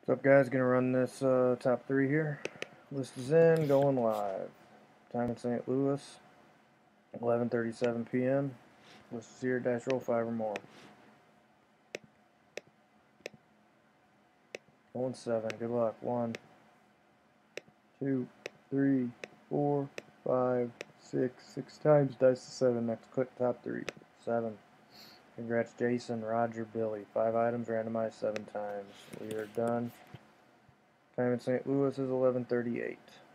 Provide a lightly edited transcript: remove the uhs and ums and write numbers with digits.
What's up, guys? Gonna run this top three here. List is in, going live. Time in St. Louis, 11:37 p.m. List is here. Dash roll 5 or more. Going 7. Good luck. 1, 2, 3, 4, 5, 6. 6 times. Dice to 7. Next click top 3. 7. Congrats, Jason, Roger, Billy. 5 items randomized 7 times. We are done. Time in St. Louis is 11:38.